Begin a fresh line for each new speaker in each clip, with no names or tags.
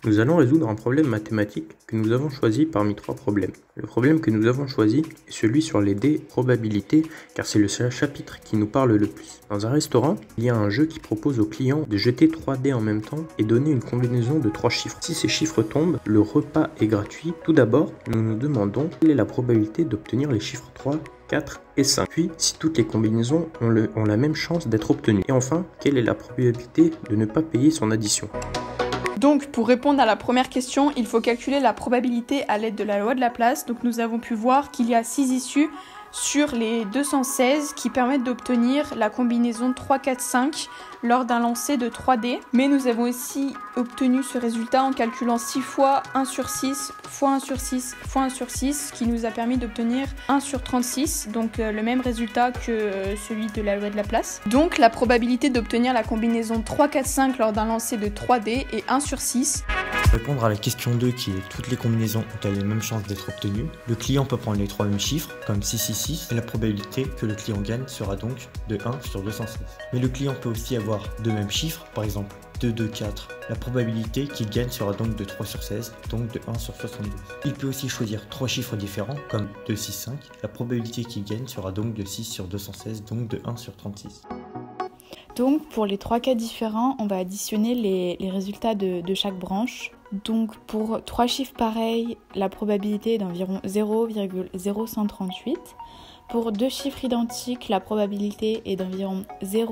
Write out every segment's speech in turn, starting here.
Nous allons résoudre un problème mathématique que nous avons choisi parmi 3 problèmes. Le problème que nous avons choisi est celui sur les dés probabilités, car c'est le chapitre qui nous parle le plus. Dans un restaurant, il y a un jeu qui propose aux clients de jeter 3 dés en même temps et donner une combinaison de 3 chiffres. Si ces chiffres tombent, le repas est gratuit. Tout d'abord, nous nous demandons quelle est la probabilité d'obtenir les chiffres 3, 4 et 5. Puis, si toutes les combinaisons ont la même chance d'être obtenues. Et enfin, quelle est la probabilité de ne pas payer son addition?
Donc, pour répondre à la première question, il faut calculer la probabilité à l'aide de la loi de Laplace. Donc, nous avons pu voir qu'il y a 6 issues sur les 216 qui permettent d'obtenir la combinaison 3, 4, 5 lors d'un lancer de 3 dés. Mais nous avons aussi obtenu ce résultat en calculant 6 fois 1 sur 6 fois 1 sur 6 fois 1 sur 6, qui nous a permis d'obtenir 1 sur 36, donc le même résultat que celui de la loi de Laplace. Donc la probabilité d'obtenir la combinaison 3, 4, 5 lors d'un lancer de 3 dés est 1 sur 6.
Pour répondre à la question 2 qui est toutes les combinaisons ont-elles les mêmes chances d'être obtenues, le client peut prendre les 3 mêmes chiffres, comme 666, et la probabilité que le client gagne sera donc de 1 sur 216. Mais le client peut aussi avoir 2 mêmes chiffres, par exemple 2, 2, 4. La probabilité qu'il gagne sera donc de 3 sur 16, donc de 1 sur 72. Il peut aussi choisir 3 chiffres différents, comme 2, 6, 5. La probabilité qu'il gagne sera donc de 6 sur 216, donc de 1 sur 36.
Donc pour les 3 cas différents, on va additionner les résultats de chaque branche. Donc pour 3 chiffres pareils, la probabilité est d'environ 0,0138. Pour 2 chiffres identiques, la probabilité est d'environ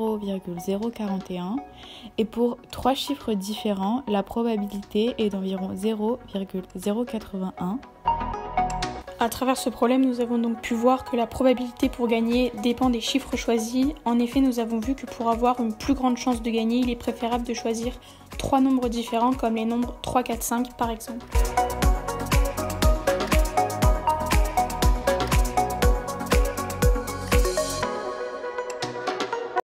0,041. Et pour 3 chiffres différents, la probabilité est d'environ 0,081.
À travers ce problème, nous avons donc pu voir que la probabilité pour gagner dépend des chiffres choisis. En effet, nous avons vu que pour avoir une plus grande chance de gagner, il est préférable de choisir 3 nombres différents comme les nombres 3, 4, 5 par exemple.